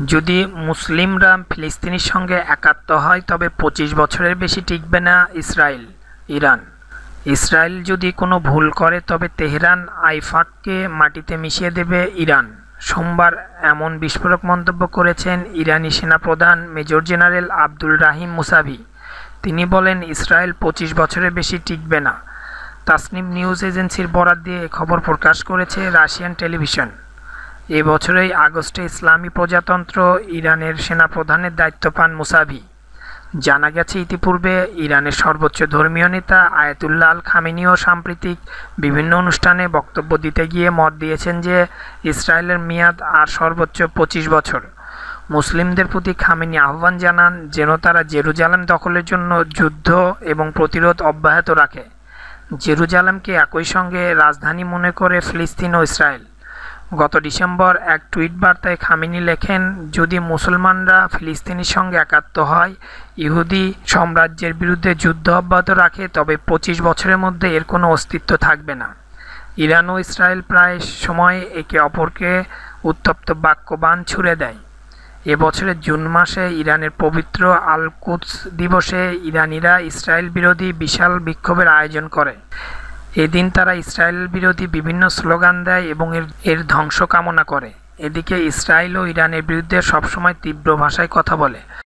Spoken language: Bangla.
যদি মুসলিমরা ফিলিস্তিনের সঙ্গে একাত্ম হয় তবে 25 বছরের বেশি টিকবে না ইরান। ইসরায়েল যদি কোনো ভুল করে তবে তেহরান আইফাককে মাটিতে মিশিয়ে দেবে ইরান। সোমবার এমন বিস্ফোরক মন্তব্য করেছেন ইরানি সেনাপ্রধান major general Abdul Rahim Musavi. তিনি বলেন, ইসরায়েল 25 বছরের বেশি টিকবে না। তাসনিম নিউজ এজেন্সির বরাত দিয়ে এ খবর প্রকাশ করেছে রাশিয়ান টেলিভিশন। এ বছরেই আগস্টে ইসলামী প্রজাতন্ত্র ইরানের সেনাপ্রধানের দায়িত্ব পান মুসাভি। জানা গেছে, ইতিপূর্বে ইরানের সর্বোচ্চ ধর্মীয় নেতা আয়াতুল্লাহ আল খামেনিও সাম্প্রতিক বিভিন্ন অনুষ্ঠানে বক্তব্য দিতে গিয়ে মত দিয়েছেন যে ইসরায়েলের মেয়াদ আর সর্বোচ্চ 25 বছর। মুসলিমদের প্রতি খামেনি আহ্বান জানান যেন তারা জেরুজালেম দখলের জন্য যুদ্ধ এবং প্রতিরোধ অব্যাহত রাখে। জেরুজালেমকে একই সঙ্গে রাজধানী মনে করে ফিলিস্তিন ও ইসরায়েল। গত ডিসেম্বর এক টুইট বার্তায় খামেনি লেখেন, যদি মুসলমানরা ফিলিস্তিনের সঙ্গে একাত্ম হয়, ইহুদি সাম্রাজ্যের বিরুদ্ধে যুদ্ধ অব্যাহত রাখে, তবে 25 বছরের মধ্যে এর কোনো অস্তিত্ব থাকবে না। ইরান ও ইসরায়েল প্রায় সময় একে অপরকে উত্তপ্ত বাক্যবাণ ছুড়ে দেয়। এ বছরের জুন মাসে ইরানের পবিত্র আল কুদস দিবসে ইরানিরা ইসরায়েল বিরোধী বিশাল বিক্ষোভের আয়োজন করে। এদিন তারা ইসরায়েল বিরোধী বিভিন্ন স্লোগান দেয় এবং এর ধ্বংস কামনা করে। এদিকে ইসরায়েল ও ইরানের বিরুদ্ধে সবসময় তীব্র ভাষায় কথা বলে।